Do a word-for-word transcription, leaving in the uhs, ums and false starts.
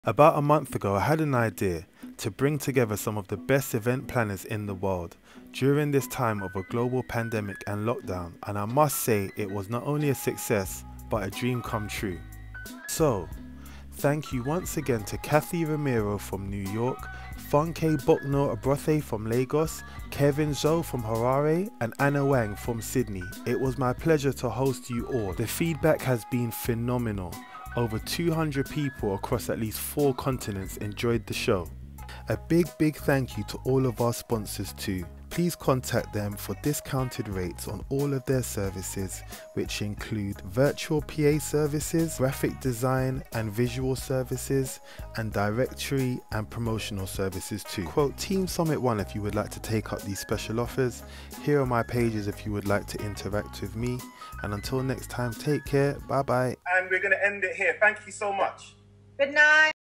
About a month ago, I had an idea to bring together some of the best event planners in the world during this time of a global pandemic and lockdown, and I must say it was not only a success but a dream come true. So, thank you once again to Kathy Ramiro from New York, Funke Bokno Abrothe from Lagos, Kevin Zhou from Harare, and Anna Wang from Sydney. It was my pleasure to host you all. The feedback has been phenomenal. Over two hundred people across at least four continents enjoyed the show. A big, big thank you to all of our sponsors too. Please contact them for discounted rates on all of their services, which include virtual P A services, graphic design and visual services, and directory and promotional services too. Quote Team Summit One if you would like to take up these special offers. Here are my pages if you would like to interact with me. And until next time, take care. Bye bye. And we're going to end it here. Thank you so much. Good night.